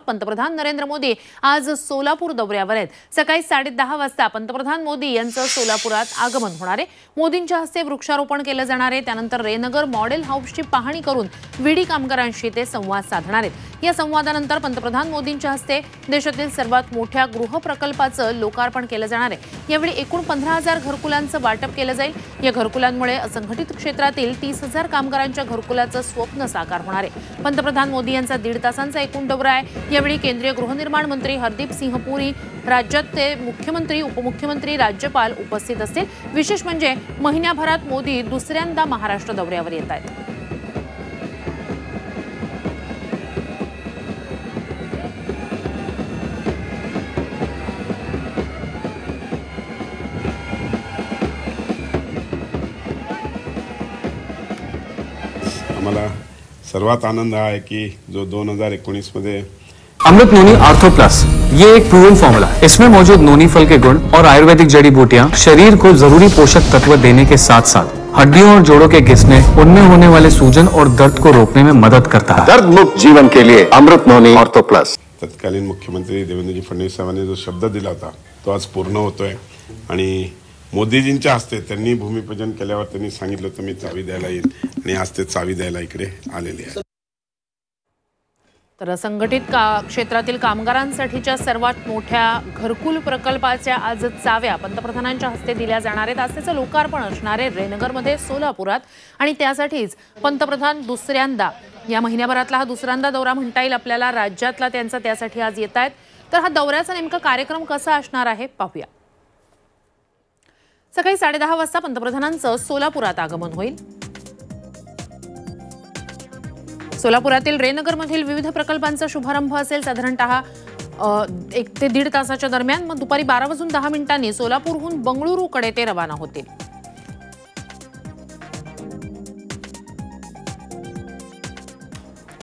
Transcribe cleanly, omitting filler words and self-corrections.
पंतप्रधान नरेंद्र मोदी आज सोलापूर दौऱ्यावर आहेत। सकाळी 10:30 वाजता पंतप्रधान मोदी यांचं सोलापुरात आगमन होणार आहे। मोदींच्या हस्ते वृक्षारोपण केलं जाणार आहे। त्यानंतर रेनगर मॉडेल हाऊसची पाहणी करून विडी कामगारांशी ते संवाद साधणार आहेत। या संवादानंतर पंतप्रधान मोदींच्या हस्ते देशातील सर्वात मोठ्या गृह प्रकल्पाचं लोकार्पण केलं जाणार आहे। यावेळी एकूण 15,000 घरकुलांचं वाटप केलं जाईल। या घरकुलांमुळे असंघटित क्षेत्रातील 30,000 कामगारांच्या घरकुलाचं स्वप्न साकार होणार आहे। पंतप्रधान मोदी यांचा 1.5 तासांचा एकूण दौरा आहे। यावेळी केंद्रीय गृहनिर्माण मंत्री हरदीप सिंह पुरी, राज्याचे मुख्यमंत्री, उपमुख्यमंत्री, राज्यपाल उपस्थित असतील। विशेष म्हणजे महिन्याभरात मोदी दुसऱ्यांदा महाराष्ट्र दौऱ्यावर येत आहेत। आम्हाला सर्वात आनंद है कि जो 2019 में अमृत नोनी आर्थो प्लस, ये एक प्रूवन फॉर्मूला है। इसमें मौजूद नोनी फल के गुण और आयुर्वेदिक जड़ी बूटियां शरीर को जरूरी पोषक तत्व देने के साथ साथ हड्डियों और जोड़ों के घिसने, उनमें होने वाले सूजन और दर्द को रोकने में मदद करता है। दर्द मुक्त जीवन के लिए अमृत नोनी आर्थो प्लस। तत्कालीन मुख्यमंत्री देवेंद्रजी फडणवीस साहेबांनी जो शब्द दिला होता तो आज पूर्ण होतोय आणि मोदीजींच्या हस्ते त्यांनी भूमिपूजन केल्यावर त्यांनी सांगितलं होतं मी चावी द्यायला येईल आणि आज ते चावी द्यायला इकडे आलेले आहे। तर असंघटित क्षेत्रातील कामगारांसाठीच्या सर्वात मोठ्या घरकुल प्रकल्पाच्या आज चाव्या पंतप्रधानांच्या हस्ते दिल्या जाणार आहेत। आज त्याचं लोकार्पण असणार आहे रेनगरमध्ये सोलापुरात आणि त्यासाठीच पंतप्रधान दुसऱ्यांदा, या महिन्याभरातला हा दुसऱ्यांदा दौरा म्हणता येईल आपल्याला राज्यातला त्यांचा, त्यासाठी आज येत आहेत। तर हा दौऱ्याचा नेमका कार्यक्रम कसा असणार आहे पाहूया। सकाळी 10:30 वाजता पंतप्रधानांचं सोलापुरात आगमन होईल। सोलापुरातील रेनगरमधील विविध प्रकल्पांचा शुभारंभ असेल साधारणतः 1 ते 1.5 तासाच्या दरम्यान। मग दुपारी 12:10 सोलापूरहून बंगळुरूकडे ते रवाना होतील।